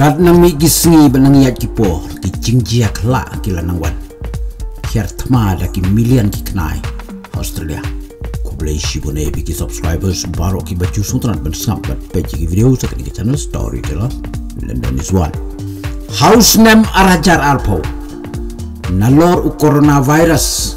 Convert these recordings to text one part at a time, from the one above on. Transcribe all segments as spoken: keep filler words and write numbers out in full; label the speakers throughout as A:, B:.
A: Kat nang mi gisngi benang yat kipo ki jingjia kla kila nang wan. Kiar thma da ki million ki knai Australia. Ku boleh shibune bi ki subscribers baro ki baju sutran ben sampat page ki video sa ki channel story dela London is one. House name arajar alpo. Nalor u coronavirus.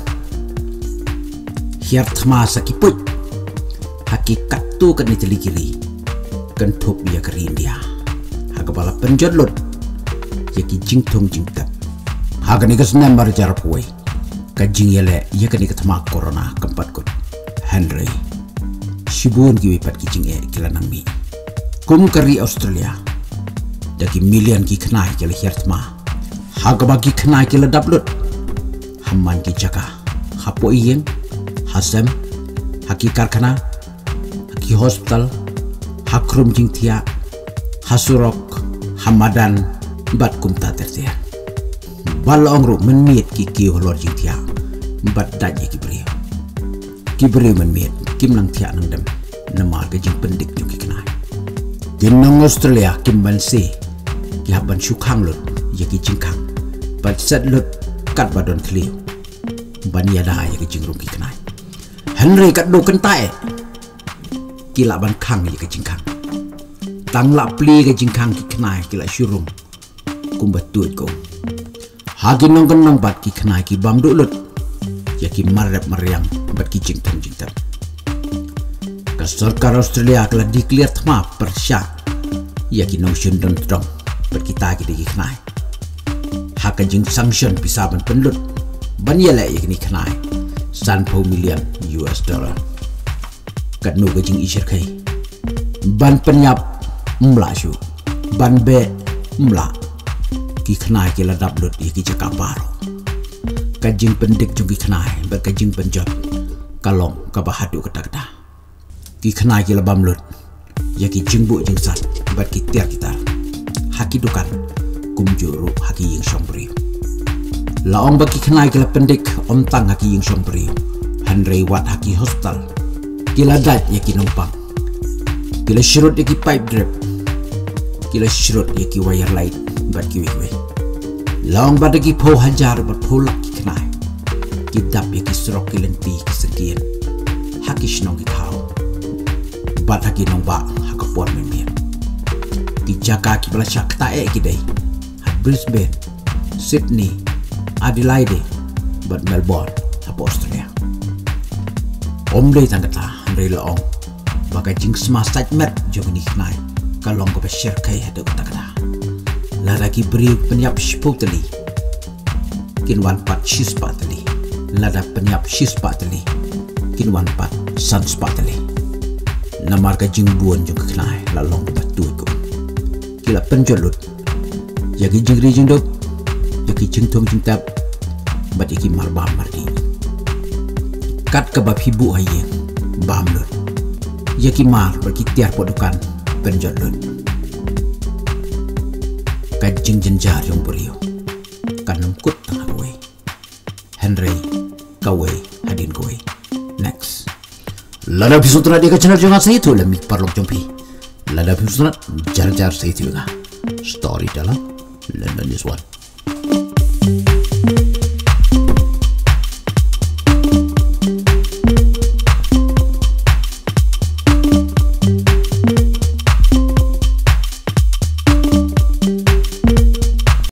A: Kiar thma sa ki put. Hakikat tu kan ditelikiri. Kan top ya ke India. Hakapala penjadlot. Ya ki jingtong jingtap. Hagan ikas name arajar alpo. Kajing yele ya kan ikat thma corona keempat kot. Henry Shibun ki wipat ki jing e kila nang mi. Kum kari Australia. Daki million ki knai kila hiertma. Hagaba ki knai kila dablot. Hamman ki jaka. Hapo iyeng. Hasem. Haki karkana. Haki hospital. Hakrum jing tia. Hasurok. Hamadan. Bat kum ta tertia. Bal ongru menmiet ki ki holor jing tia. Bat daje ki beri. Ki beri menmiet. Kim nang tia nang dem. Nama ke jing pendik jung ki knai. Dinang Australia kim ban se. Ki haban syukang lut. Ya ki jing kang. Bat set lut. Kat badon kli. Ban yada ya ki jing rum ki knai. Henry kat do kentai. Kila ban kang ya ki jing kang. Tang la pli ki jing kang ki knai. Kila syurum. Kumbat tuit ko. Hagin nong kenang bat ki knai ki bam du lut. Ya ki marep meriang. Bat ki jing tong jing tam. Ka sarkar Australia kala declare thma persya. Ya ki notion don trong. Bat ki ta ki di knai. Haka jing sanction pisaban penlut. Ban yele ya ki knai. San po million U S dollar. Kat no ka jing isir kai. Ban penyap mla syu. Ban be mla. Ki knai ki la dablut ya ki jaka paro. Kajing pendik juga kenai, berkajing penjot, kalong kabahadu kata-kata. Ki kenai ki lebam lut, ya ki jingbu jingsat, ber ki tiar kita. Haki dukan, kumjuru haki yang sombri. Laong bagi kenai ki pendik, om tang haki yang sombri. Henry wat haki hostel, kila dat ya ki numpang. Kila syurut ya ki pipe drip, kila syurut ya ki wire light, ber ki wik wik. Laong badagi po hajar berpulak ki kenai. Kitap ya ki serok ki lenti ki sekian. Haki shnong ki kau. Bat haki nong ba haka puan memir. Ki jaka ki belasyak tae ki day. Hat Brisbane, Sydney, Adelaide, bat Melbourne, hapa Australia. Om day tanggata Henry laong. Bagai jing sma staj met jong ni kenai. Kalong ko besyar kai hada utakata. Lada ki beri penyap shpoteli. Kinwan pat shispateli. Lada penyap shispateli. Kinwan pat sanspateli. Namar ka jing buon jung kenai lalong batu ko. Kila penjolut. Yagi jing ri jing dok. Yagi jing tong jing tap. Bat yaki marba mardi. Kat kebab hibu haye. Bamlut. Yaki mar berki tiar podukan penjolut. Kajing jenjar yang beriu. Kanam kut tengah kowe. Henry, kowe, hadin kowe. Next. Lada episode terakhir ke channel jangan saya itu lemik parlok jompi. Lada episode jar jar saya itu juga. Story dalam London is one.